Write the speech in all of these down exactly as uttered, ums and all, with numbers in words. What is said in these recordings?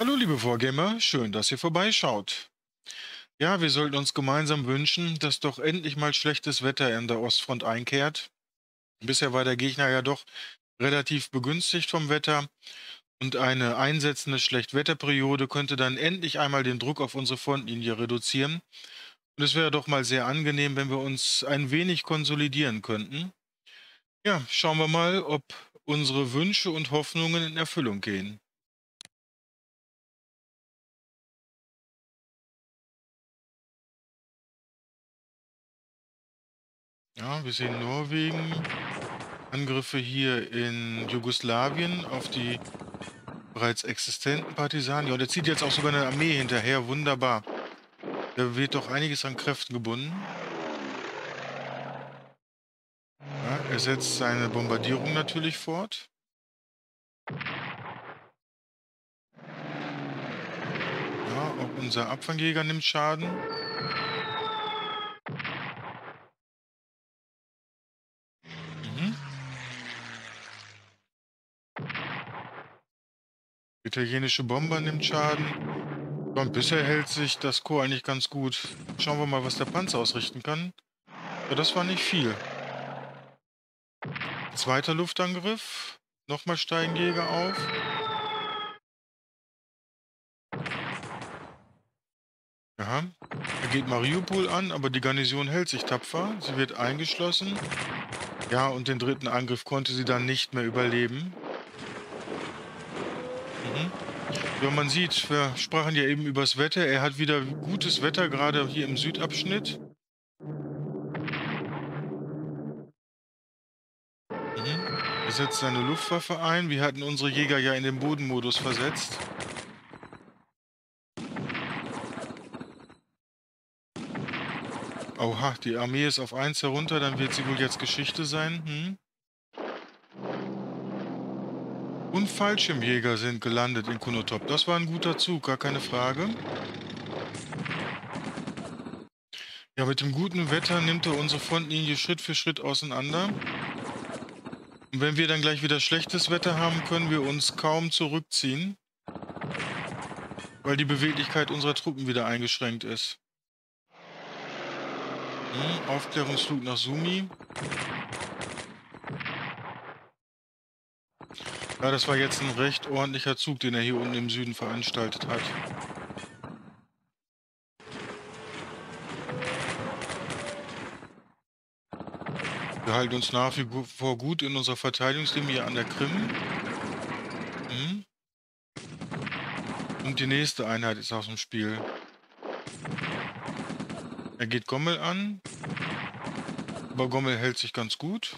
Hallo liebe Vorgamer, schön, dass ihr vorbeischaut. Ja, wir sollten uns gemeinsam wünschen, dass doch endlich mal schlechtes Wetter in der Ostfront einkehrt. Bisher war der Gegner ja doch relativ begünstigt vom Wetter und eine einsetzende Schlechtwetterperiode könnte dann endlich einmal den Druck auf unsere Frontlinie reduzieren. Und es wäre doch mal sehr angenehm, wenn wir uns ein wenig konsolidieren könnten. Ja, schauen wir mal, ob unsere Wünsche und Hoffnungen in Erfüllung gehen. Ja, wir sehen Norwegen. Angriffe hier in Jugoslawien auf die bereits existenten Partisanen. Ja, und er zieht jetzt auch sogar eine Armee hinterher. Wunderbar. Da wird doch einiges an Kräften gebunden. Ja, er setzt seine Bombardierung natürlich fort. Ja, auch unser Abfangjäger nimmt Schaden. Mhm. Italienische Bomber nimmt Schaden. Ja, und bisher hält sich das Korps eigentlich ganz gut. Schauen wir mal, was der Panzer ausrichten kann. Ja, das war nicht viel. Zweiter Luftangriff. Nochmal steigen Jäger auf. Aha. Er geht Mariupol an, aber die Garnison hält sich tapfer. Sie wird eingeschlossen. Ja, und den dritten Angriff konnte sie dann nicht mehr überleben. Mhm. Ja, man sieht, wir sprachen ja eben übers Wetter. Er hat wieder gutes Wetter, gerade hier im Südabschnitt. Mhm. Er setzt seine Luftwaffe ein. Wir hatten unsere Jäger ja in den Bodenmodus versetzt. Oha, die Armee ist auf eins herunter, dann wird sie wohl jetzt Geschichte sein. Hm? Und Fallschirmjäger sind gelandet in Konotop. Das war ein guter Zug, gar keine Frage. Ja, mit dem guten Wetter nimmt er unsere Frontlinie Schritt für Schritt auseinander. Und wenn wir dann gleich wieder schlechtes Wetter haben, können wir uns kaum zurückziehen, weil die Beweglichkeit unserer Truppen wieder eingeschränkt ist. Hm, Aufklärungsflug nach Sumi. Ja, das war jetzt ein recht ordentlicher Zug, den er hier unten im Süden veranstaltet hat. Wir halten uns nach wie vor gut in unserer Verteidigungslinie an der Krim. Hm. Und die nächste Einheit ist aus dem Spiel. Er geht Gommel an, aber Gommel hält sich ganz gut.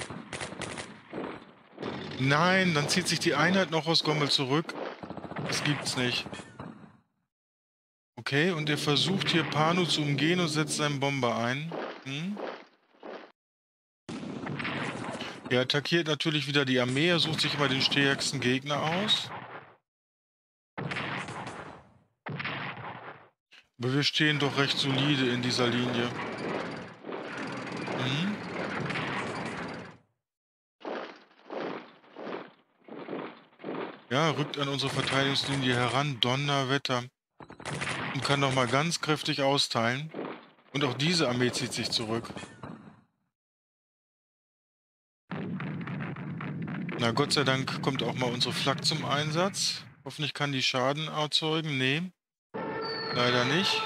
Nein, dann zieht sich die Einheit noch aus Gommel zurück. Das gibt's nicht. Okay, und er versucht hier Panu zu umgehen und setzt seinen Bomber ein. Hm? Er attackiert natürlich wieder die Armee, er sucht sich immer den stärksten Gegner aus. Aber wir stehen doch recht solide in dieser Linie. Hm? Ja, rückt an unsere Verteidigungslinie heran, Donnerwetter. Und kann noch mal ganz kräftig austeilen. Und auch diese Armee zieht sich zurück. Na, Gott sei Dank kommt auch mal unsere Flak zum Einsatz. Hoffentlich kann die Schaden erzeugen. Nee, leider nicht.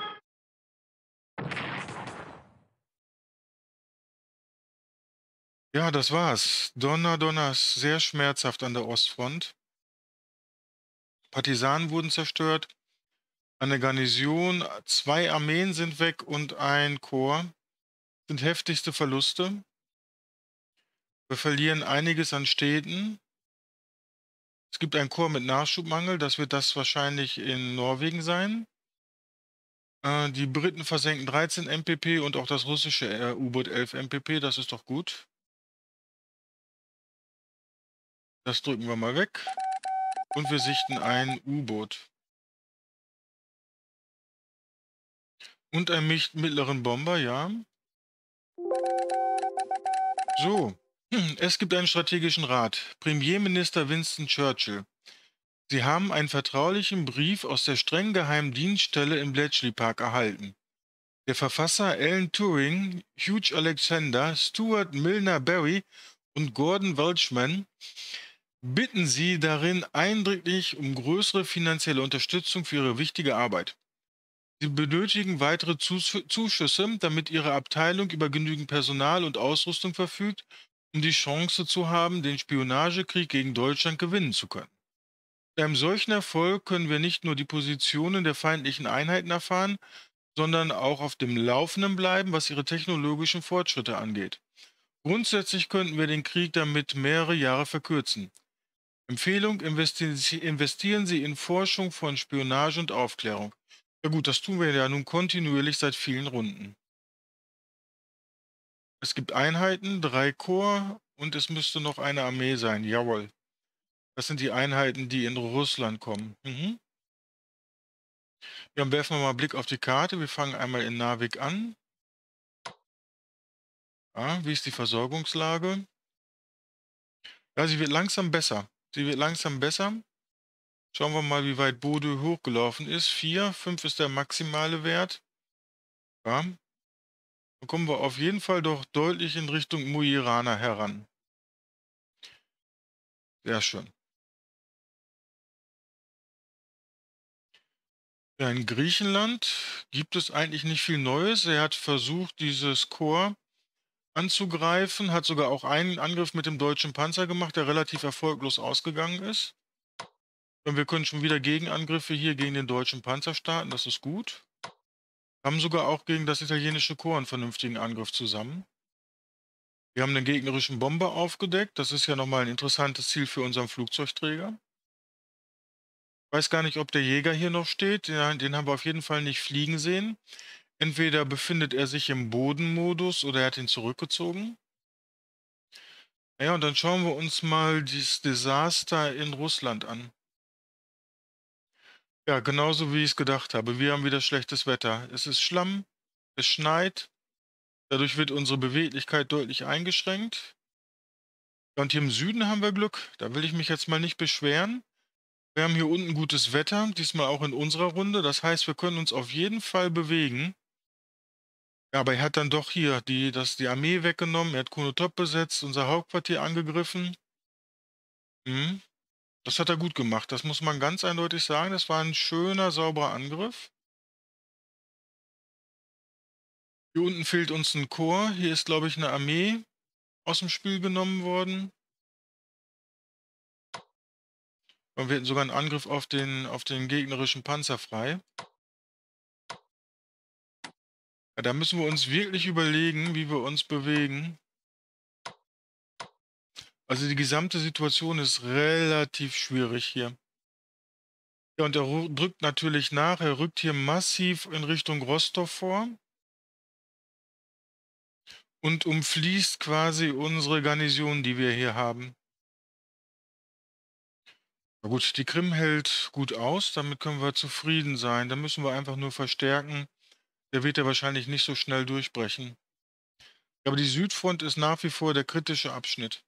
Ja, das war's. Donner, Donner ist sehr schmerzhaft an der Ostfront. Partisanen wurden zerstört, eine Garnison, zwei Armeen sind weg und ein Korps. Sind heftigste Verluste. Wir verlieren einiges an Städten. Es gibt ein Korps mit Nachschubmangel, das wird das wahrscheinlich in Norwegen sein. Äh, die Briten versenken dreizehn M P P und auch das russische äh, U-Boot elf M P P, das ist doch gut. Das drücken wir mal weg. Und wir sichten ein U-Boot. Und einen mich- mittleren Bomber, ja. So, es gibt einen strategischen Rat. Premierminister Winston Churchill. Sie haben einen vertraulichen Brief aus der streng geheimen Dienststelle im Bletchley Park erhalten. Der Verfasser Alan Turing, Hugh Alexander, Stuart Milner Barry und Gordon Welchman bitten Sie darin eindringlich um größere finanzielle Unterstützung für Ihre wichtige Arbeit. Sie benötigen weitere Zus Zuschüsse, damit Ihre Abteilung über genügend Personal und Ausrüstung verfügt, um die Chance zu haben, den Spionagekrieg gegen Deutschland gewinnen zu können. Bei einem solchen Erfolg können wir nicht nur die Positionen der feindlichen Einheiten erfahren, sondern auch auf dem Laufenden bleiben, was ihre technologischen Fortschritte angeht. Grundsätzlich könnten wir den Krieg damit mehrere Jahre verkürzen. Empfehlung, investi investieren Sie in Forschung von Spionage und Aufklärung. Ja gut, das tun wir ja nun kontinuierlich seit vielen Runden. Es gibt Einheiten, drei Korps und es müsste noch eine Armee sein. Jawohl. Das sind die Einheiten, die in Russland kommen. Mhm. Ja, dann werfen wir mal einen Blick auf die Karte. Wir fangen einmal in Narvik an. Ja, wie ist die Versorgungslage? Ja, sie wird langsam besser. Sie wird langsam besser. Schauen wir mal, wie weit Bodø hochgelaufen ist. Vier, fünf ist der maximale Wert. Ja, dann kommen wir auf jeden Fall doch deutlich in Richtung Mo i Rana heran. Sehr schön. Ja, in Griechenland gibt es eigentlich nicht viel Neues. Er hat versucht, dieses Korps anzugreifen, hat sogar auch einen Angriff mit dem deutschen Panzer gemacht, der relativ erfolglos ausgegangen ist. Und wir können schon wieder Gegenangriffe hier gegen den deutschen Panzer starten, das ist gut. Haben sogar auch gegen das italienische Korps einen vernünftigen Angriff zusammen. Wir haben den gegnerischen Bomber aufgedeckt, das ist ja nochmal ein interessantes Ziel für unseren Flugzeugträger. Weiß gar nicht, ob der Jäger hier noch steht, den, den haben wir auf jeden Fall nicht fliegen sehen. Entweder befindet er sich im Bodenmodus oder er hat ihn zurückgezogen. Ja, und dann schauen wir uns mal dieses Desaster in Russland an. Ja, genauso wie ich es gedacht habe. Wir haben wieder schlechtes Wetter. Es ist Schlamm, es schneit, dadurch wird unsere Beweglichkeit deutlich eingeschränkt. Ja, und hier im Süden haben wir Glück. Da will ich mich jetzt mal nicht beschweren. Wir haben hier unten gutes Wetter, diesmal auch in unserer Runde. Das heißt, wir können uns auf jeden Fall bewegen. Ja, aber er hat dann doch hier die, das, die Armee weggenommen. Er hat Konotop besetzt, unser Hauptquartier angegriffen. Mhm. Das hat er gut gemacht. Das muss man ganz eindeutig sagen. Das war ein schöner, sauberer Angriff. Hier unten fehlt uns ein Korps. Hier ist, glaube ich, eine Armee aus dem Spiel genommen worden. Und wir hätten sogar einen Angriff auf den, auf den gegnerischen Panzer frei. Ja, da müssen wir uns wirklich überlegen, wie wir uns bewegen. Also die gesamte Situation ist relativ schwierig hier. Ja, und er ru- drückt natürlich nach. Er rückt hier massiv in Richtung Rostov vor und umfließt quasi unsere Garnison, die wir hier haben. Na gut, die Krim hält gut aus, damit können wir zufrieden sein. Da müssen wir einfach nur verstärken. Der wird ja wahrscheinlich nicht so schnell durchbrechen. Aber die Südfront ist nach wie vor der kritische Abschnitt.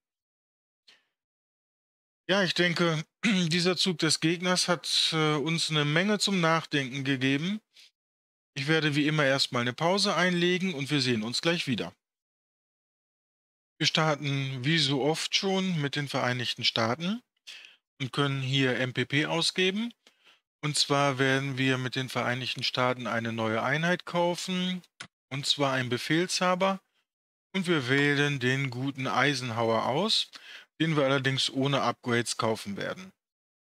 Ja, ich denke, dieser Zug des Gegners hat äh, uns eine Menge zum Nachdenken gegeben. Ich werde wie immer erstmal eine Pause einlegen und wir sehen uns gleich wieder. Wir starten wie so oft schon mit den Vereinigten Staaten und können hier M P P ausgeben. Und zwar werden wir mit den Vereinigten Staaten eine neue Einheit kaufen, und zwar einen Befehlshaber. Und wir wählen den guten Eisenhower aus, den wir allerdings ohne Upgrades kaufen werden.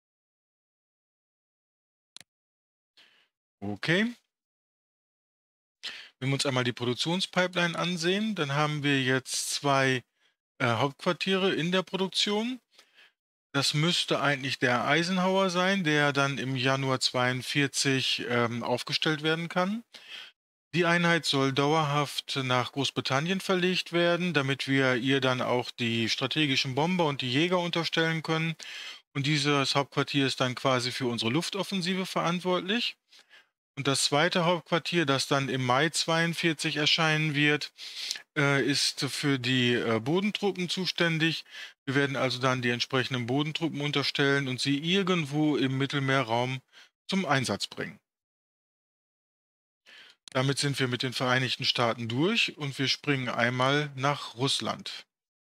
Okay. Wenn wir uns einmal die Produktionspipeline ansehen, dann haben wir jetzt zwei äh, Hauptquartiere in der Produktion. Das müsste eigentlich der Eisenhower sein, der dann im Januar zweiundvierzig ähm, aufgestellt werden kann. Die Einheit soll dauerhaft nach Großbritannien verlegt werden, damit wir ihr dann auch die strategischen Bomber und die Jäger unterstellen können. Und dieses Hauptquartier ist dann quasi für unsere Luftoffensive verantwortlich. Und das zweite Hauptquartier, das dann im Mai zweiundvierzig erscheinen wird, äh, ist für die äh, Bodentruppen zuständig. Wir werden also dann die entsprechenden Bodentruppen unterstellen und sie irgendwo im Mittelmeerraum zum Einsatz bringen. Damit sind wir mit den Vereinigten Staaten durch und wir springen einmal nach Russland.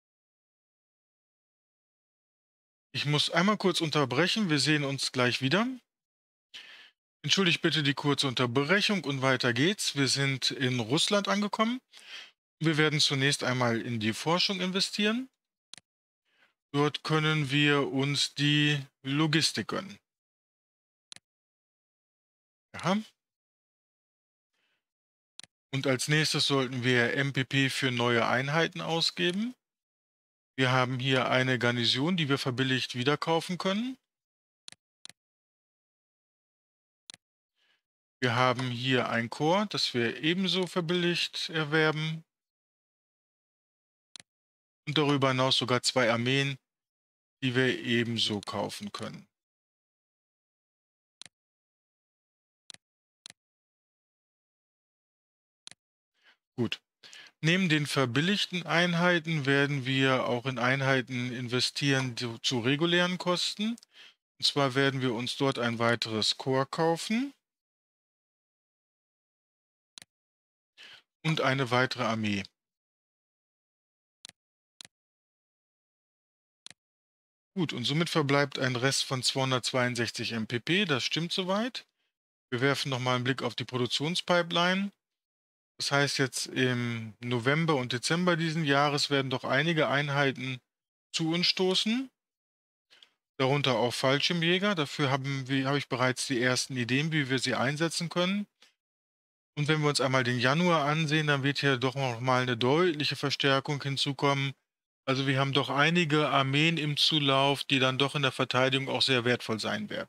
Ich muss einmal kurz unterbrechen, wir sehen uns gleich wieder. Entschuldigt bitte die kurze Unterbrechung und weiter geht's. Wir sind in Russland angekommen. Wir werden zunächst einmal in die Forschung investieren. Dort können wir uns die Logistik gönnen. Ja. Und als nächstes sollten wir M P P für neue Einheiten ausgeben. Wir haben hier eine Garnison, die wir verbilligt wieder kaufen können. Wir haben hier ein Korps, das wir ebenso verbilligt erwerben. Und darüber hinaus sogar zwei Armeen, die wir ebenso kaufen können. Gut. Neben den verbilligten Einheiten werden wir auch in Einheiten investieren zu, zu regulären Kosten. Und zwar werden wir uns dort ein weiteres Korps kaufen und eine weitere Armee. Gut, und somit verbleibt ein Rest von zweihundertzweiundsechzig M P P, das stimmt soweit. Wir werfen nochmal einen Blick auf die Produktionspipeline. Das heißt, jetzt im November und Dezember diesen Jahres werden doch einige Einheiten zu uns stoßen, darunter auch Fallschirmjäger. Dafür haben wir, habe ich bereits die ersten Ideen, wie wir sie einsetzen können. Und wenn wir uns einmal den Januar ansehen, dann wird hier doch noch mal eine deutliche Verstärkung hinzukommen. Also wir haben doch einige Armeen im Zulauf, die dann doch in der Verteidigung auch sehr wertvoll sein werden.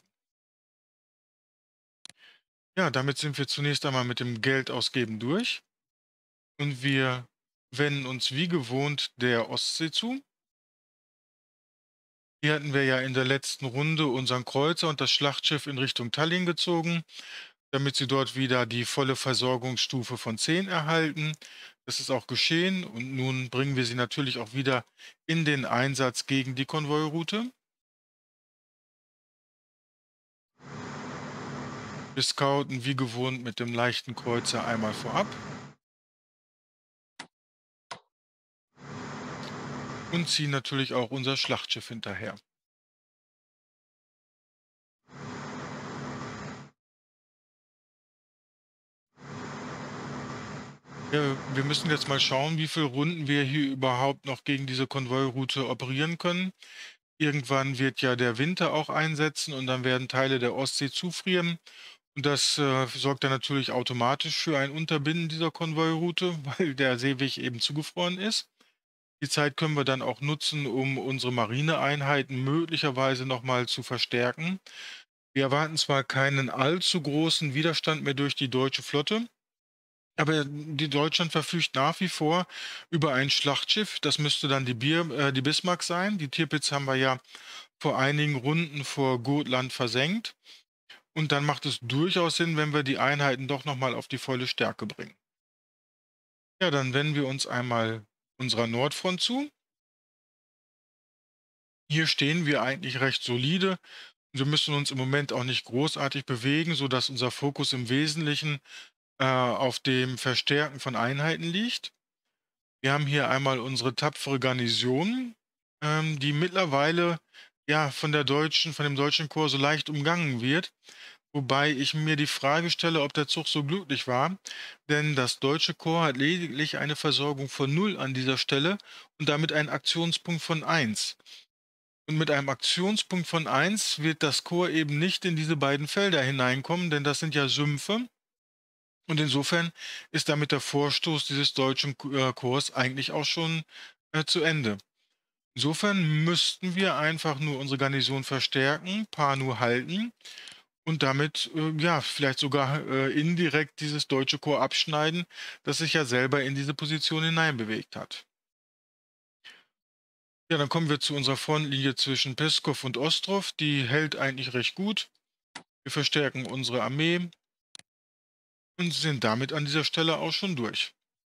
Ja, damit sind wir zunächst einmal mit dem Geldausgeben durch und wir wenden uns wie gewohnt der Ostsee zu. Hier hatten wir ja in der letzten Runde unseren Kreuzer und das Schlachtschiff in Richtung Tallinn gezogen, damit sie dort wieder die volle Versorgungsstufe von zehn erhalten. Das ist auch geschehen und nun bringen wir sie natürlich auch wieder in den Einsatz gegen die Konvoiroute. Wir scouten wie gewohnt mit dem leichten Kreuzer einmal vorab und ziehen natürlich auch unser Schlachtschiff hinterher. Ja, wir müssen jetzt mal schauen, wie viele Runden wir hier überhaupt noch gegen diese Konvoiroute operieren können. Irgendwann wird ja der Winter auch einsetzen und dann werden Teile der Ostsee zufrieren. Und das äh, sorgt dann natürlich automatisch für ein Unterbinden dieser Konvoiroute, weil der Seeweg eben zugefroren ist. Die Zeit können wir dann auch nutzen, um unsere Marineeinheiten möglicherweise nochmal zu verstärken. Wir erwarten zwar keinen allzu großen Widerstand mehr durch die deutsche Flotte, aber die Deutschland verfügt nach wie vor über ein Schlachtschiff. Das müsste dann die, Bier, äh, die Bismarck sein. Die Tirpitz haben wir ja vor einigen Runden vor Gotland versenkt. Und dann macht es durchaus Sinn, wenn wir die Einheiten doch nochmal auf die volle Stärke bringen. Ja, dann wenden wir uns einmal unserer Nordfront zu. Hier stehen wir eigentlich recht solide. Wir müssen uns im Moment auch nicht großartig bewegen, sodass unser Fokus im Wesentlichen äh, auf dem Verstärken von Einheiten liegt. Wir haben hier einmal unsere tapfere Garnison, ähm, die mittlerweile ja von der deutschen, von dem deutschen Korps so leicht umgangen wird. Wobei ich mir die Frage stelle, ob der Zug so glücklich war, denn das deutsche Korps hat lediglich eine Versorgung von null an dieser Stelle und damit einen Aktionspunkt von eins. Und mit einem Aktionspunkt von eins wird das Korps eben nicht in diese beiden Felder hineinkommen, denn das sind ja Sümpfe. Und insofern ist damit der Vorstoß dieses deutschen äh, Korps eigentlich auch schon äh, zu Ende. Insofern müssten wir einfach nur unsere Garnison verstärken, Panu halten und damit, äh, ja, vielleicht sogar äh, indirekt dieses deutsche Korps abschneiden, das sich ja selber in diese Position hineinbewegt hat. Ja, dann kommen wir zu unserer Frontlinie zwischen Peskow und Ostrov. Die hält eigentlich recht gut. Wir verstärken unsere Armee. und sind damit an dieser Stelle auch schon durch.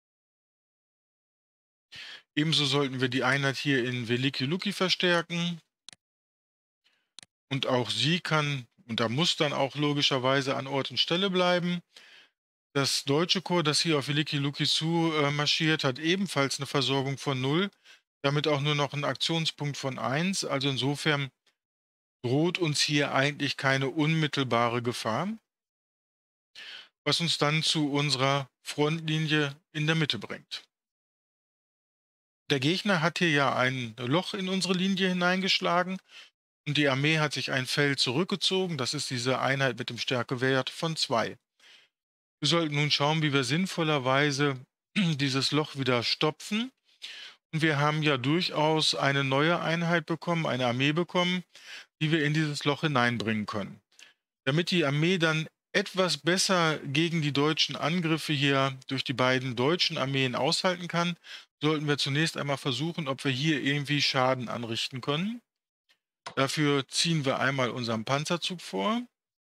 Ebenso sollten wir die Einheit hier in Veliki Luki verstärken. Und auch sie kann und da muss dann auch logischerweise an Ort und Stelle bleiben. Das deutsche Korps, das hier auf Veliki Luki zu äh, marschiert, hat ebenfalls eine Versorgung von null, damit auch nur noch ein Aktionspunkt von eins. Also insofern droht uns hier eigentlich keine unmittelbare Gefahr, was uns dann zu unserer Frontlinie in der Mitte bringt. Der Gegner hat hier ja ein Loch in unsere Linie hineingeschlagen und die Armee hat sich ein Feld zurückgezogen. Das ist diese Einheit mit dem Stärkewert von zwei. Wir sollten nun schauen, wie wir sinnvollerweise dieses Loch wieder stopfen. Und wir haben ja durchaus eine neue Einheit bekommen, eine Armee bekommen, die wir in dieses Loch hineinbringen können. Damit die Armee dann etwas besser gegen die deutschen Angriffe hier durch die beiden deutschen Armeen aushalten kann, sollten wir zunächst einmal versuchen, ob wir hier irgendwie Schaden anrichten können. Dafür ziehen wir einmal unseren Panzerzug vor.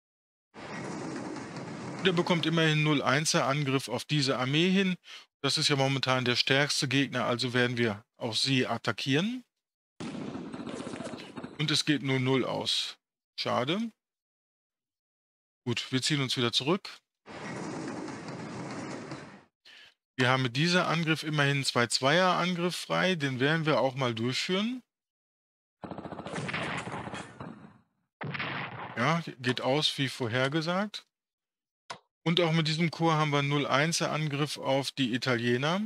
Der bekommt immerhin null eins er Angriff auf diese Armee hin. Das ist ja momentan der stärkste Gegner, also werden wir auch sie attackieren. Und es geht nur null aus. Schade. Gut, wir ziehen uns wieder zurück. Wir haben mit dieser Angriff immerhin zwei Zweier Angriff frei. Den werden wir auch mal durchführen. Ja, geht aus wie vorhergesagt. Und auch mit diesem Korps haben wir null eins er Angriff auf die Italiener,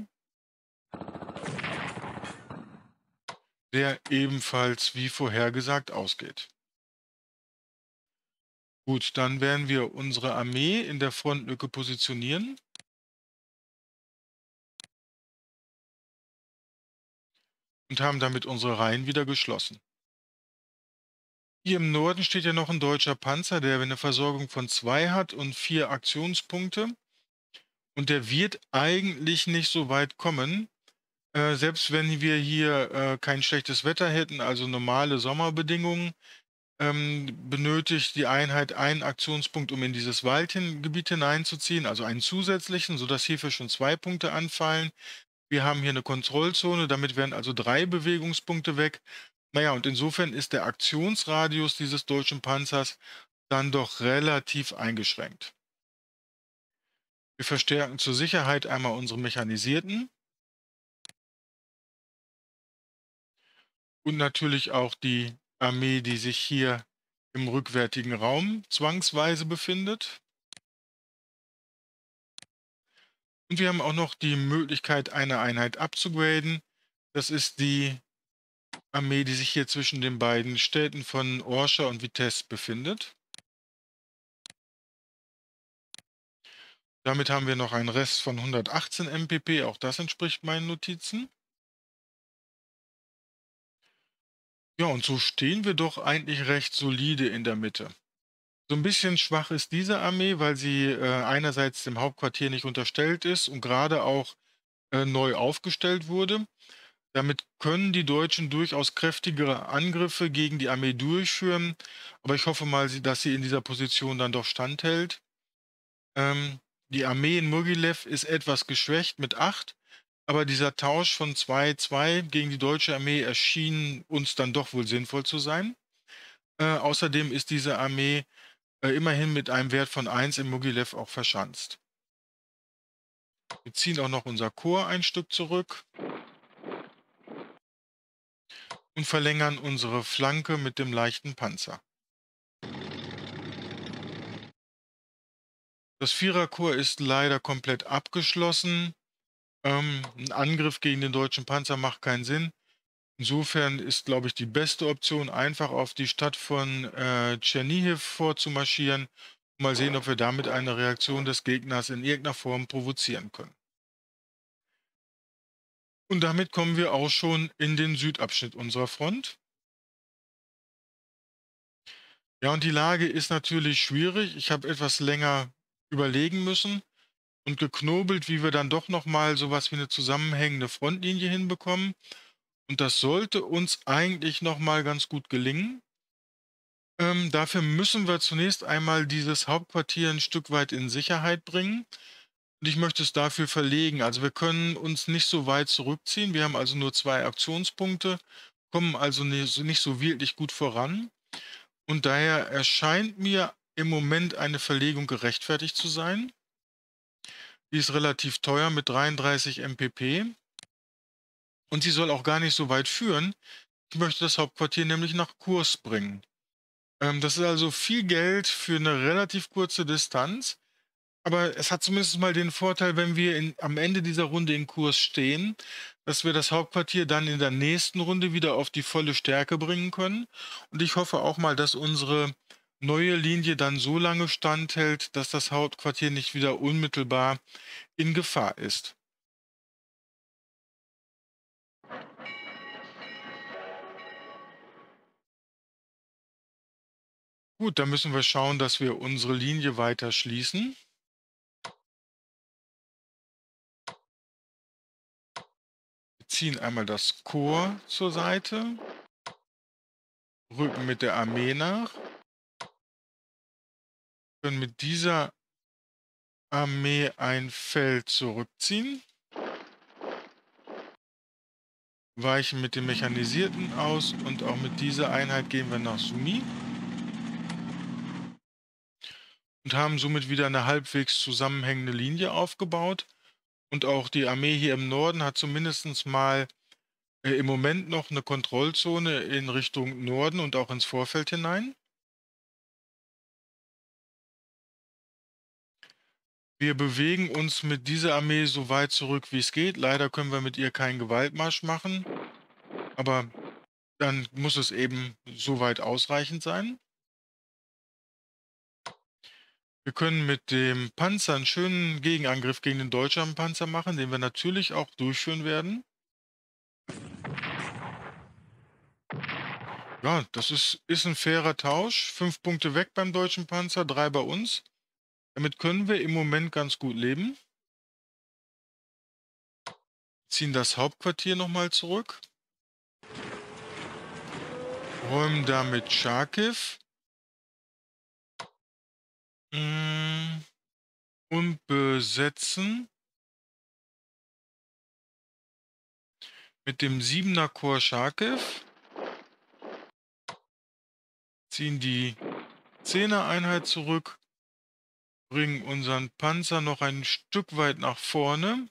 der ebenfalls wie vorhergesagt ausgeht. Gut, dann werden wir unsere Armee in der Frontlücke positionieren. Und haben damit unsere Reihen wieder geschlossen. Hier im Norden steht ja noch ein deutscher Panzer, der eine Versorgung von zwei hat und vier Aktionspunkte. Und der wird eigentlich nicht so weit kommen. Äh, selbst wenn wir hier äh, kein schlechtes Wetter hätten, also normale Sommerbedingungen, ähm, benötigt die Einheit einen Aktionspunkt, um in dieses Waldgebiet hineinzuziehen, also einen zusätzlichen, sodass hierfür schon zwei Punkte anfallen. Wir haben hier eine Kontrollzone, damit wären also drei Bewegungspunkte weg. Naja, und insofern ist der Aktionsradius dieses deutschen Panzers dann doch relativ eingeschränkt. Wir verstärken zur Sicherheit einmal unsere Mechanisierten und natürlich auch die Armee, die sich hier im rückwärtigen Raum zwangsweise befindet. Und wir haben auch noch die Möglichkeit, eine Einheit abzugraden. Das ist die Armee, die sich hier zwischen den beiden Städten von Orscha und Vitesse befindet. Damit haben wir noch einen Rest von hundertachtzehn M P P, auch das entspricht meinen Notizen. Ja, und so stehen wir doch eigentlich recht solide in der Mitte. So ein bisschen schwach ist diese Armee, weil sie äh, einerseits dem Hauptquartier nicht unterstellt ist und gerade auch äh, neu aufgestellt wurde. Damit können die Deutschen durchaus kräftigere Angriffe gegen die Armee durchführen, aber ich hoffe mal, sie- dass sie in dieser Position dann doch standhält. Ähm, die Armee in Mogilev ist etwas geschwächt mit acht, aber dieser Tausch von zwei zwei gegen die deutsche Armee erschien uns dann doch wohl sinnvoll zu sein. Äh, außerdem ist diese Armee äh, immerhin mit einem Wert von eins in Mogilev auch verschanzt. Wir ziehen auch noch unser Korps ein Stück zurück und verlängern unsere Flanke mit dem leichten Panzer. Das Viererkorps ist leider komplett abgeschlossen. Ähm, ein Angriff gegen den deutschen Panzer macht keinen Sinn. Insofern ist, glaube ich, die beste Option, einfach auf die Stadt von äh, Tschernihiv vorzumarschieren. Mal sehen, ob wir damit eine Reaktion des Gegners in irgendeiner Form provozieren können. Und damit kommen wir auch schon in den Südabschnitt unserer Front. Ja, und die Lage ist natürlich schwierig. Ich habe etwas länger überlegen müssen und geknobelt, wie wir dann doch noch mal sowas wie eine zusammenhängende Frontlinie hinbekommen. Und das sollte uns eigentlich noch mal ganz gut gelingen. Ähm, dafür müssen wir zunächst einmal dieses Hauptquartier ein Stück weit in Sicherheit bringen und ich möchte es dafür verlegen. Also, wir können uns nicht so weit zurückziehen. Wir haben also nur zwei Aktionspunkte, kommen also ni so nicht so wirklich gut voran und daher erscheint mir im Moment eine Verlegung gerechtfertigt zu sein. Die ist relativ teuer mit dreiunddreißig M P P und sie soll auch gar nicht so weit führen. Ich möchte das Hauptquartier nämlich nach Kurs bringen. Ähm, das ist also viel Geld für eine relativ kurze Distanz, aber es hat zumindest mal den Vorteil, wenn wir in am Ende dieser Runde in Kurs stehen, dass wir das Hauptquartier dann in der nächsten Runde wieder auf die volle Stärke bringen können. Und ich hoffe auch mal, dass unsere neue Linie dann so lange standhält, dass das Hauptquartier nicht wieder unmittelbar in Gefahr ist. Gut, dann müssen wir schauen, dass wir unsere Linie weiter schließen. Wir ziehen einmal das Korps zur Seite, rücken mit der Armee nach, können mit dieser Armee ein Feld zurückziehen, weichen mit den Mechanisierten aus und auch mit dieser Einheit gehen wir nach Sumi und haben somit wieder eine halbwegs zusammenhängende Linie aufgebaut. Und auch die Armee hier im Norden hat zumindest mal äh, im Moment noch eine Kontrollzone in Richtung Norden und auch ins Vorfeld hinein. Wir bewegen uns mit dieser Armee so weit zurück, wie es geht. Leider können wir mit ihr keinen Gewaltmarsch machen, aber dann muss es eben soweit ausreichend sein. Wir können mit dem Panzer einen schönen Gegenangriff gegen den Deutschlandpanzer machen, den wir natürlich auch durchführen werden. Ja, das ist ist 'n fairer Tausch. Fünf Punkte weg beim deutschen Panzer, drei bei uns. Damit können wir im Moment ganz gut leben. Ziehen das Hauptquartier noch mal zurück, räumen damit Charkiw, hm, und besetzen mit dem Siebener Korps Charkiw, ziehen die Zehner Einheit zurück, bringen unseren Panzer noch ein Stück weit nach vorne.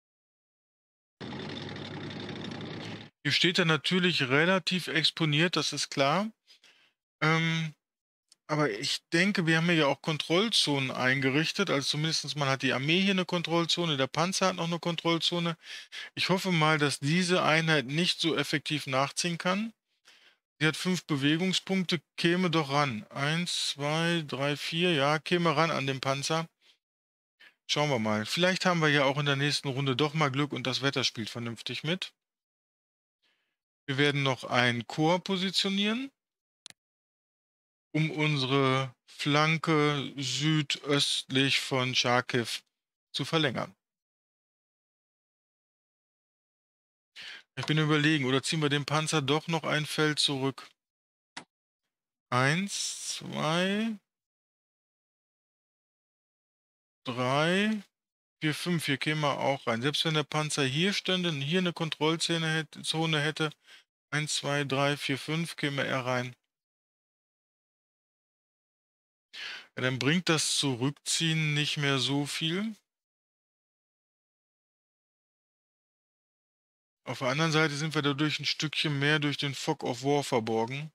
Hier steht er natürlich relativ exponiert, das ist klar. Ähm, aber ich denke, wir haben hier ja auch Kontrollzonen eingerichtet. Also zumindest mal hat die Armee hier eine Kontrollzone, der Panzer hat noch eine Kontrollzone. Ich hoffe mal, dass diese Einheit nicht so effektiv nachziehen kann. Sie hat fünf Bewegungspunkte, käme doch ran. Eins, zwei, drei, vier, ja, käme ran an den Panzer. Schauen wir mal. Vielleicht haben wir ja auch in der nächsten Runde doch mal Glück und das Wetter spielt vernünftig mit. Wir werden noch ein Korps positionieren, um unsere Flanke südöstlich von Charkiw zu verlängern. Ich bin überlegen, oder ziehen wir den Panzer doch noch ein Feld zurück? Eins, zwei, drei, vier, fünf. Hier kämen wir auch rein. Selbst wenn der Panzer hier stände und hier eine Kontrollzone hätte, Zone hätte, eins, zwei, drei, vier, fünf, käme er rein. Ja, dann bringt das Zurückziehen nicht mehr so viel. Auf der anderen Seite sind wir dadurch ein Stückchen mehr durch den Fog of War verborgen.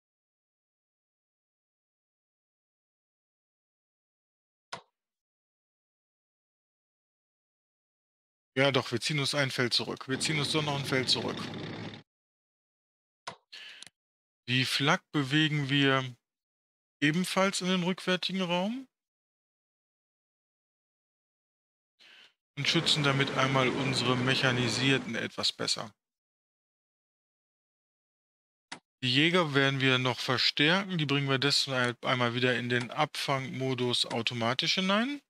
Ja doch, wir ziehen uns ein Feld zurück. Wir ziehen uns doch noch ein Feld zurück. Die Flak bewegen wir ebenfalls in den rückwärtigen Raum und schützen damit einmal unsere Mechanisierten etwas besser. Die Jäger werden wir noch verstärken. Die bringen wir deshalb einmal wieder in den Abfangmodus automatisch hinein.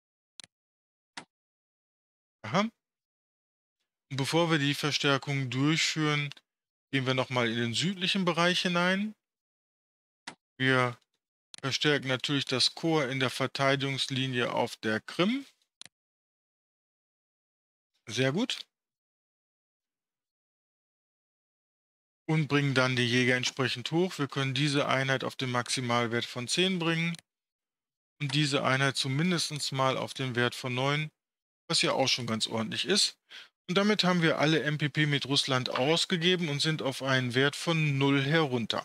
Aha. Und bevor wir die Verstärkung durchführen, gehen wir noch mal in den südlichen Bereich hinein. Wir verstärken natürlich das Korps in der Verteidigungslinie auf der Krim. Sehr gut. Und bringen dann die Jäger entsprechend hoch. Wir können diese Einheit auf den Maximalwert von zehn bringen und diese Einheit zumindest mal auf den Wert von neun, was ja auch schon ganz ordentlich ist. Und damit haben wir alle M P P mit Russland ausgegeben und sind auf einen Wert von null herunter.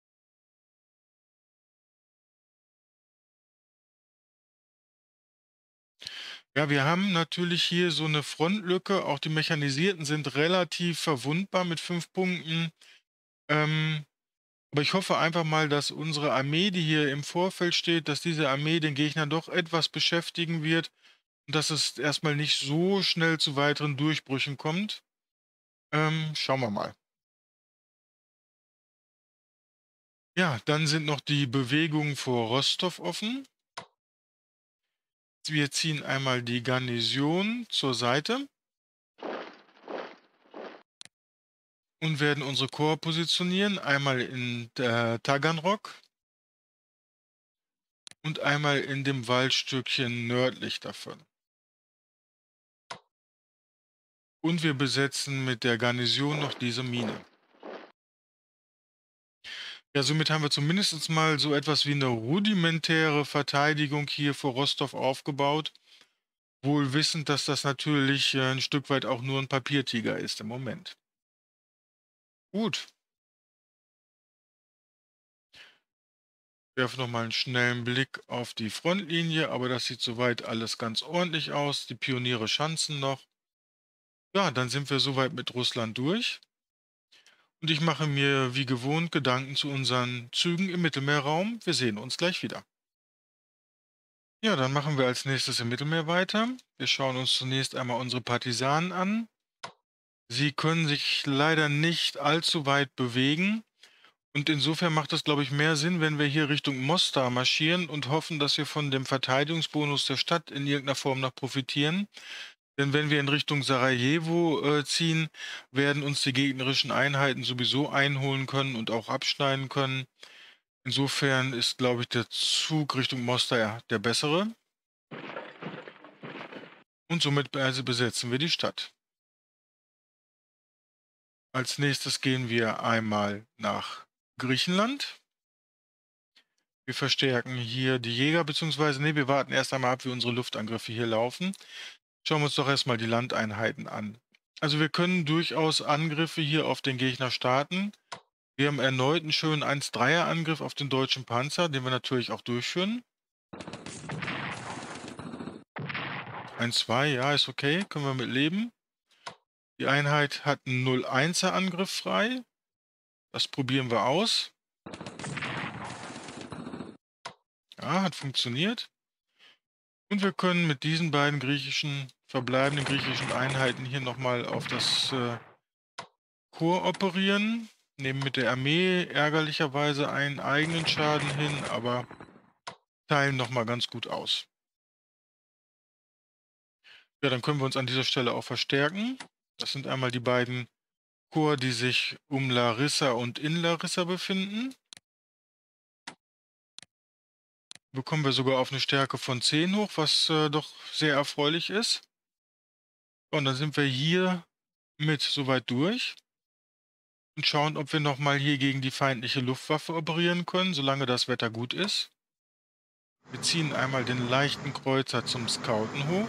Ja, wir haben natürlich hier so eine Frontlücke. Auch die Mechanisierten sind relativ verwundbar mit fünf Punkten. Ähm, aber ich hoffe einfach mal, dass unsere Armee, die hier im Vorfeld steht, dass diese Armee den Gegner doch etwas beschäftigen wird und dass es erstmal nicht so schnell zu weiteren Durchbrüchen kommt. Ähm, schauen wir mal. Ja, dann sind noch die Bewegungen vor Rostow offen. Wir ziehen einmal die Garnison zur Seite und werden unsere Korps positionieren. Einmal in äh, Taganrog und einmal in dem Waldstückchen nördlich davon. Und wir besetzen mit der Garnison noch diese Mine. Ja, somit haben wir zumindest mal so etwas wie eine rudimentäre Verteidigung hier vor Rostow aufgebaut. Wohl wissend, dass das natürlich äh, ein Stück weit auch nur ein Papiertiger ist im Moment. Gut, werfe noch mal einen schnellen Blick auf die Frontlinie, aber das sieht soweit alles ganz ordentlich aus. Die Pioniere schanzen noch. Ja, dann sind wir soweit mit Russland durch. Und ich mache mir wie gewohnt Gedanken zu unseren Zügen im Mittelmeerraum. Wir sehen uns gleich wieder. Ja, dann machen wir als nächstes im Mittelmeer weiter. Wir schauen uns zunächst einmal unsere Partisanen an. Sie können sich leider nicht allzu weit bewegen. Und insofern macht es, glaube ich, mehr Sinn, wenn wir hier Richtung Mostar marschieren und hoffen, dass wir von dem Verteidigungsbonus der Stadt in irgendeiner Form noch profitieren. Denn wenn wir in Richtung Sarajevo äh, ziehen, werden uns die gegnerischen Einheiten sowieso einholen können und auch abschneiden können. Insofern ist, glaube ich, der Zug Richtung Mostar ja der bessere. Und somit also besetzen wir die Stadt. Als nächstes gehen wir einmal nach Griechenland. Wir verstärken hier die Jäger, beziehungsweise, nee, wir warten erst einmal ab, wie unsere Luftangriffe hier laufen. Schauen wir uns doch erstmal die Landeinheiten an. Also wir können durchaus Angriffe hier auf den Gegner starten. Wir haben erneut einen schönen eins Dreier Angriff auf den deutschen Panzer, den wir natürlich auch durchführen. eins zwei, ja, ist okay, können wir mit leben. Die Einheit hat einen null Einser Angriff frei. Das probieren wir aus. Ja, hat funktioniert. Und wir können mit diesen beiden griechischen, verbleibenden griechischen Einheiten hier nochmal auf das äh, Korps operieren. Nehmen mit der Armee ärgerlicherweise einen eigenen Schaden hin, aber teilen nochmal ganz gut aus. Ja, dann können wir uns an dieser Stelle auch verstärken. Das sind einmal die beiden Korps, die sich um Larissa und in Larissa befinden. Bekommen wir sogar auf eine Stärke von zehn hoch, was äh, doch sehr erfreulich ist. Und dann sind wir hier mit soweit durch und schauen, ob wir nochmal hier gegen die feindliche Luftwaffe operieren können, solange das Wetter gut ist. Wir ziehen einmal den leichten Kreuzer zum Scouten hoch.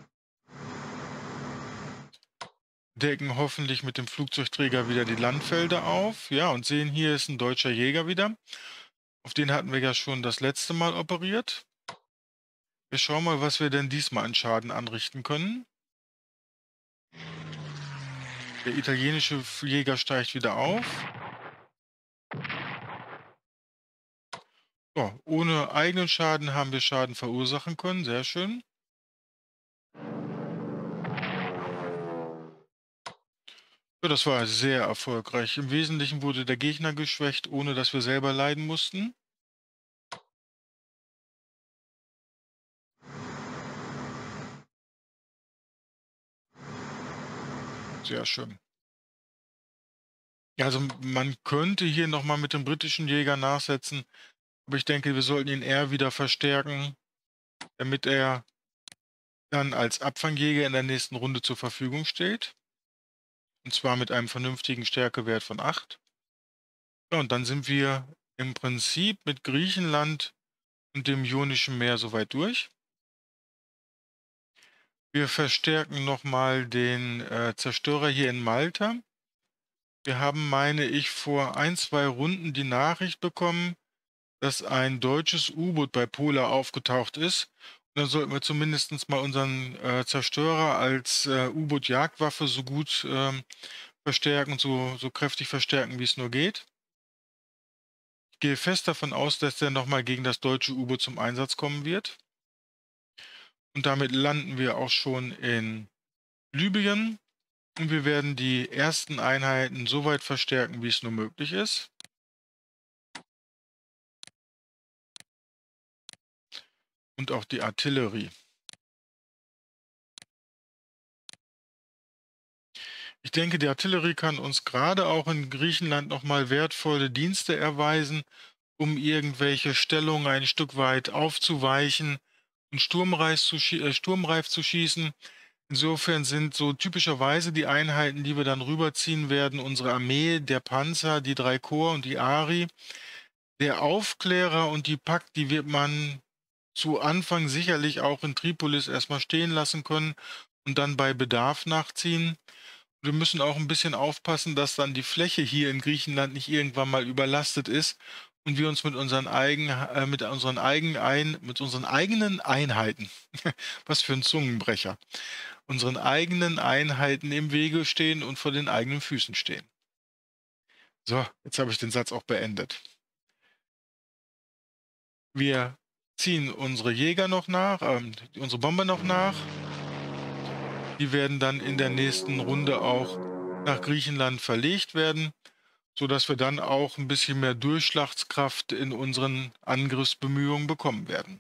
Decken hoffentlich mit dem Flugzeugträger wieder die Landfelder auf. Ja, und sehen, hier ist ein deutscher Jäger wieder. Auf den hatten wir ja schon das letzte Mal operiert. Wir schauen mal, was wir denn diesmal an Schaden anrichten können. Der italienische Jäger steigt wieder auf. So, ohne eigenen Schaden haben wir Schaden verursachen können. Sehr schön. Ja, das war sehr erfolgreich. Im Wesentlichen wurde der Gegner geschwächt, ohne dass wir selber leiden mussten. Sehr schön. Ja, also man könnte hier nochmal mit dem britischen Jäger nachsetzen, Aber ich denke, wir sollten ihn eher wieder verstärken, damit er dann als Abfangjäger in der nächsten Runde zur Verfügung steht. Und zwar mit einem vernünftigen Stärkewert von acht. Ja, und dann sind wir im Prinzip mit Griechenland und dem Ionischen Meer soweit durch. Wir verstärken nochmal den äh, Zerstörer hier in Malta. Wir haben, meine ich, vor ein, zwei Runden die Nachricht bekommen, dass ein deutsches U-Boot bei Pola aufgetaucht ist. Und dann sollten wir zumindest mal unseren äh, Zerstörer als äh, U-Boot-Jagdwaffe so gut ähm, verstärken, so, so kräftig verstärken, wie es nur geht. Ich gehe fest davon aus, dass der nochmal gegen das deutsche U-Boot zum Einsatz kommen wird. Und damit landen wir auch schon in Libyen. Und wir werden die ersten Einheiten so weit verstärken, wie es nur möglich ist. Und auch die Artillerie. Ich denke, die Artillerie kann uns gerade auch in Griechenland nochmal wertvolle Dienste erweisen, um irgendwelche Stellungen ein Stück weit aufzuweichen und sturmreif zu, schie äh, sturmreif zu schießen. Insofern sind so typischerweise die Einheiten, die wir dann rüberziehen werden, unsere Armee, der Panzer, die drei Korps und die Ari. Der Aufklärer und die Pak, die wird man zu Anfang sicherlich auch in Tripolis erstmal stehen lassen können und dann bei Bedarf nachziehen. Wir müssen auch ein bisschen aufpassen, dass dann die Fläche hier in Griechenland nicht irgendwann mal überlastet ist und wir uns mit unseren eigen äh, mit unseren eigen ein mit unseren eigenen Einheiten was für ein Zungenbrecher, unseren eigenen Einheiten im Wege stehen und vor den eigenen Füßen stehen. So, jetzt habe ich den Satz auch beendet. Wir ziehen unsere Jäger noch nach, ähm, unsere Bomber noch nach. Die werden dann in der nächsten Runde auch nach Griechenland verlegt werden, sodass wir dann auch ein bisschen mehr Durchschlagskraft in unseren Angriffsbemühungen bekommen werden.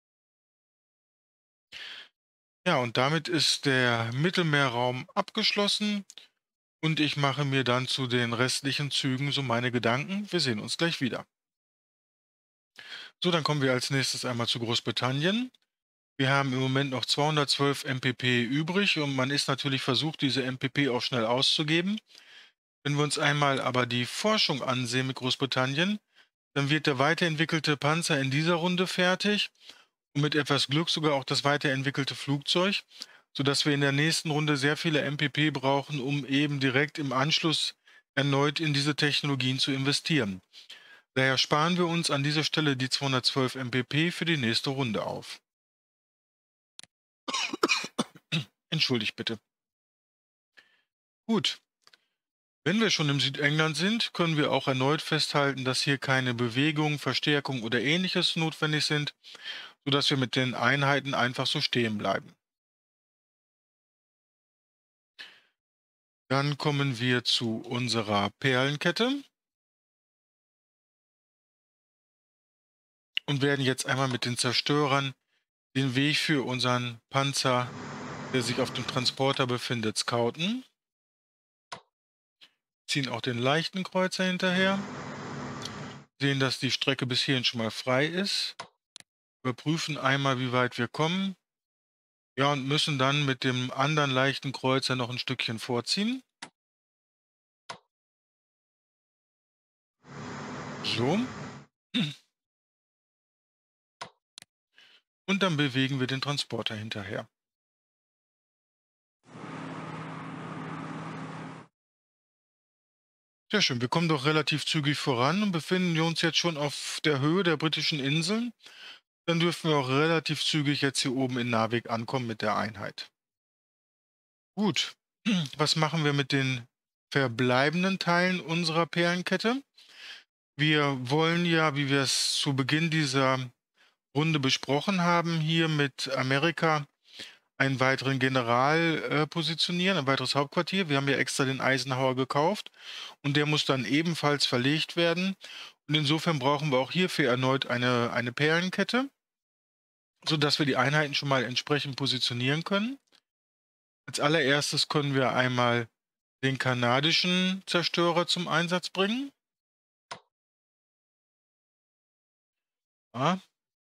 Ja, und damit ist der Mittelmeerraum abgeschlossen und ich mache mir dann zu den restlichen Zügen so meine Gedanken. Wir sehen uns gleich wieder. So, dann kommen wir als nächstes einmal zu Großbritannien. Wir haben im Moment noch zweihundertzwölf M P P übrig und man ist natürlich versucht, diese M P P auch schnell auszugeben. Wenn wir uns einmal aber die Forschung ansehen mit Großbritannien, dann wird der weiterentwickelte Panzer in dieser Runde fertig und mit etwas Glück sogar auch das weiterentwickelte Flugzeug, sodass wir in der nächsten Runde sehr viele M P P brauchen, um eben direkt im Anschluss erneut in diese Technologien zu investieren. Daher sparen wir uns an dieser Stelle die zweihundertzwölf M P P für die nächste Runde auf. Entschuldigt bitte. Gut. Wenn wir schon im Südengland sind, können wir auch erneut festhalten, dass hier keine Bewegung, Verstärkung oder ähnliches notwendig sind, sodass wir mit den Einheiten einfach so stehen bleiben. Dann kommen wir zu unserer Perlenkette und werden jetzt einmal mit den Zerstörern den Weg für unseren Panzer, der sich auf dem Transporter befindet, scouten. Ziehen auch den leichten Kreuzer hinterher. Sehen, dass die Strecke bis hierhin schon mal frei ist. Überprüfen einmal, wie weit wir kommen. Ja, und müssen dann mit dem anderen leichten Kreuzer noch ein Stückchen vorziehen. So. Und dann bewegen wir den Transporter hinterher. Sehr schön, wir kommen doch relativ zügig voran und befinden uns jetzt schon auf der Höhe der britischen Inseln. Dann dürfen wir auch relativ zügig jetzt hier oben in Narvik ankommen mit der Einheit. Gut, was machen wir mit den verbleibenden Teilen unserer Perlenkette? Wir wollen ja, wie wir es zu Beginn dieser Runde besprochen haben, hier mit Amerika einen weiteren General äh, positionieren, ein weiteres Hauptquartier. Wir haben ja extra den Eisenhower gekauft und der muss dann ebenfalls verlegt werden. Und insofern brauchen wir auch hierfür erneut eine, eine Perlenkette, sodass wir die Einheiten schon mal entsprechend positionieren können. Als allererstes können wir einmal den kanadischen Zerstörer zum Einsatz bringen. Ah,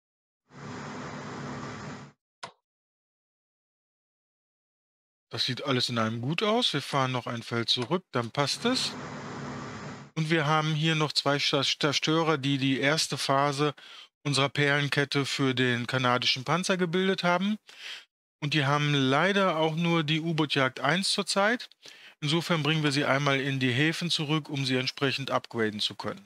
das sieht alles in einem gut aus. Wir fahren noch ein Feld zurück, dann passt es. Und wir haben hier noch zwei Sta- Zerstörer, die die erste Phase unserer Perlenkette für den kanadischen Panzer gebildet haben. Und die haben leider auch nur die U-Boot-Jagd eins zurzeit. Insofern bringen wir sie einmal in die Häfen zurück, um sie entsprechend upgraden zu können.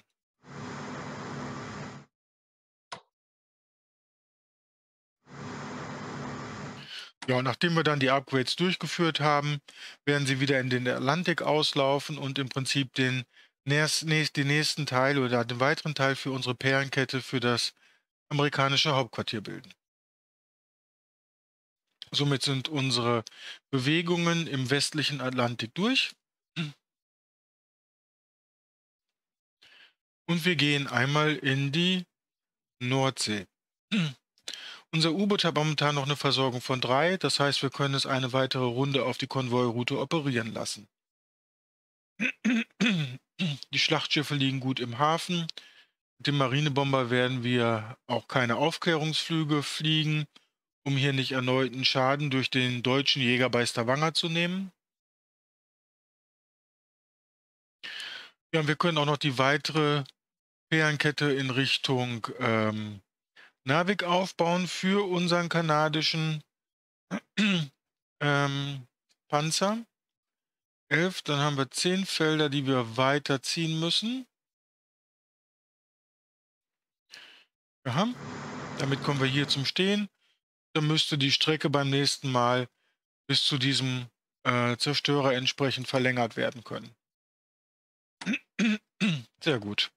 Ja, und nachdem wir dann die Upgrades durchgeführt haben, werden sie wieder in den Atlantik auslaufen und im Prinzip den, nächst, nächst, den nächsten Teil oder den weiteren Teil für unsere Perlenkette für das amerikanische Hauptquartier bilden. Somit sind unsere Bewegungen im westlichen Atlantik durch und wir gehen einmal in die Nordsee. Unser U-Boot hat momentan noch eine Versorgung von drei, das heißt, wir können es eine weitere Runde auf die Konvoiroute operieren lassen. Die Schlachtschiffe liegen gut im Hafen. Mit dem Marinebomber werden wir auch keine Aufklärungsflüge fliegen, um hier nicht erneuten Schaden durch den deutschen Jäger bei Stavanger zu nehmen. Ja, und wir können auch noch die weitere Fährenkette in Richtung ähm, Narvik aufbauen für unseren kanadischen ähm, Panzer. Elf, dann haben wir zehn Felder, die wir weiterziehen müssen. Aha, damit kommen wir hier zum Stehen. Dann müsste die Strecke beim nächsten Mal bis zu diesem äh, Zerstörer entsprechend verlängert werden können. Sehr gut.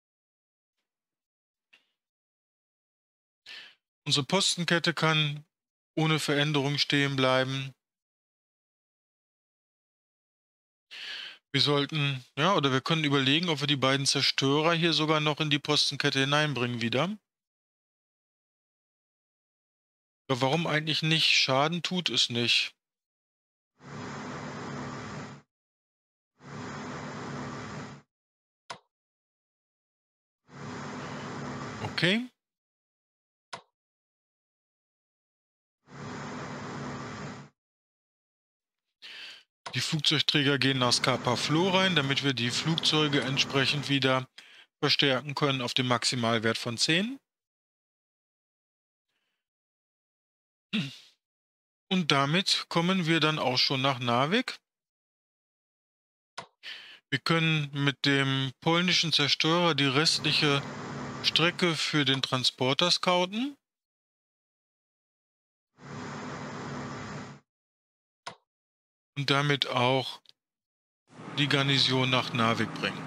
Unsere Postenkette kann ohne Veränderung stehen bleiben. Wir sollten, ja, oder wir können überlegen, ob wir die beiden Zerstörer hier sogar noch in die Postenkette hineinbringen wieder. Aber warum eigentlich nicht? Schaden tut es nicht. Okay. Die Flugzeugträger gehen nach Scapa Flow rein, damit wir die Flugzeuge entsprechend wieder verstärken können auf den Maximalwert von zehn. Und damit kommen wir dann auch schon nach Narvik. Wir können mit dem polnischen Zerstörer die restliche Strecke für den Transporter scouten und damit auch die Garnison nach Narvik bringen.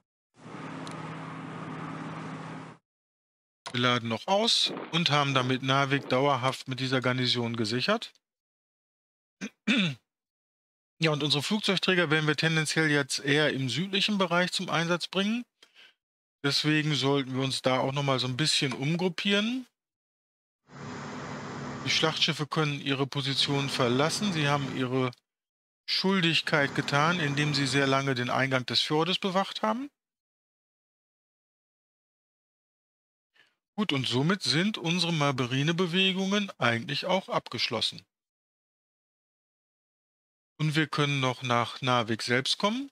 Wir laden noch aus und haben damit Narvik dauerhaft mit dieser Garnison gesichert. Ja, und unsere Flugzeugträger werden wir tendenziell jetzt eher im südlichen Bereich zum Einsatz bringen. Deswegen sollten wir uns da auch noch mal so ein bisschen umgruppieren. Die Schlachtschiffe können ihre Position verlassen. Sie haben ihre Schuldigkeit getan, indem sie sehr lange den Eingang des Fjordes bewacht haben. Gut, und somit sind unsere Marinebewegungen eigentlich auch abgeschlossen. Und wir können noch nach Narvik selbst kommen.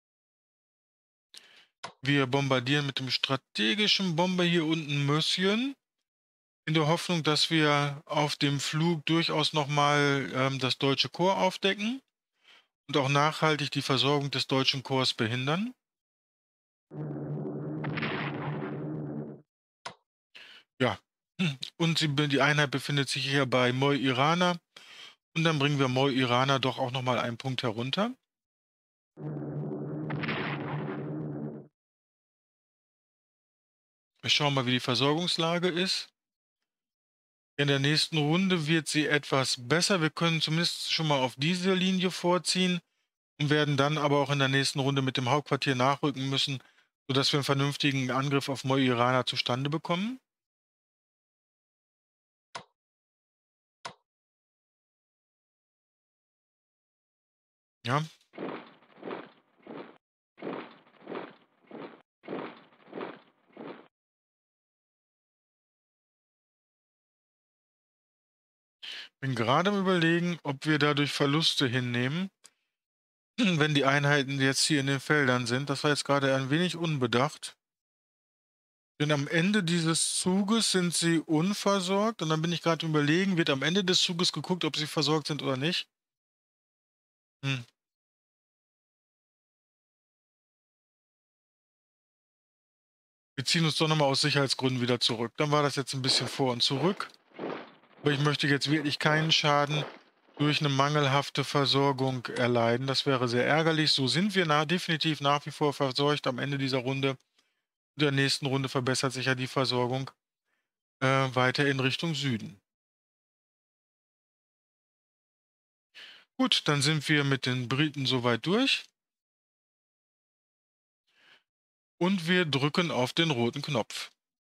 Wir bombardieren mit dem strategischen Bomber hier unten Möschen, in der Hoffnung, dass wir auf dem Flug durchaus nochmal ähm, das deutsche Korps aufdecken und auch nachhaltig die Versorgung des deutschen Korps behindern. Ja, und sie, die Einheit befindet sich hier bei Moi Irana. Und dann bringen wir Moi Irana doch auch nochmal einen Punkt herunter. Wir schauen mal, wie die Versorgungslage ist. In der nächsten Runde wird sie etwas besser. Wir können zumindest schon mal auf diese Linie vorziehen und werden dann aber auch in der nächsten Runde mit dem Hauptquartier nachrücken müssen, sodass wir einen vernünftigen Angriff auf Moi Irana zustande bekommen. Ja, Bin gerade am Überlegen, ob wir dadurch Verluste hinnehmen, wenn die Einheiten jetzt hier in den Feldern sind. Das war jetzt gerade ein wenig unbedacht. Denn am Ende dieses Zuges sind sie unversorgt und dann bin ich gerade überlegen, wird am Ende des Zuges geguckt, ob sie versorgt sind oder nicht. Hm. Wir ziehen uns doch nochmal aus Sicherheitsgründen wieder zurück. Dann war das jetzt ein bisschen vor und zurück. Aber ich möchte jetzt wirklich keinen Schaden durch eine mangelhafte Versorgung erleiden. Das wäre sehr ärgerlich. So sind wir na definitiv nach wie vor versorgt am Ende dieser Runde. In der nächsten Runde verbessert sich ja die Versorgung äh, weiter in Richtung Süden. Gut, dann sind wir mit den Briten soweit durch. Und wir drücken auf den roten Knopf.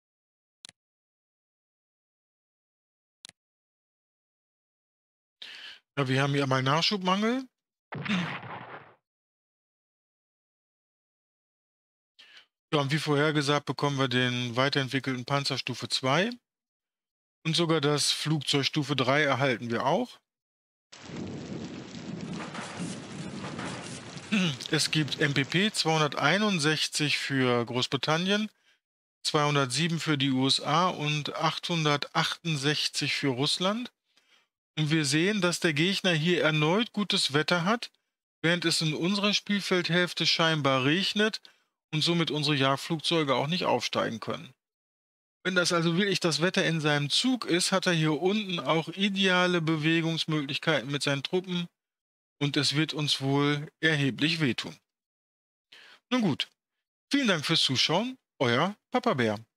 Ja, wir haben hier einmal Nachschubmangel. Ja, und wie vorhergesagt bekommen wir den weiterentwickelten Panzerstufe zwei. Und sogar das Flugzeug Stufe drei erhalten wir auch. Es gibt M P P zweihunderteinundsechzig für Großbritannien, zweihundertsieben für die U S A und achthundertachtundsechzig für Russland. Und wir sehen, dass der Gegner hier erneut gutes Wetter hat, während es in unserer Spielfeldhälfte scheinbar regnet und somit unsere Jagdflugzeuge auch nicht aufsteigen können. Wenn das also wirklich das Wetter in seinem Zug ist, hat er hier unten auch ideale Bewegungsmöglichkeiten mit seinen Truppen und es wird uns wohl erheblich wehtun. Nun gut, vielen Dank fürs Zuschauen, euer Papa Bär.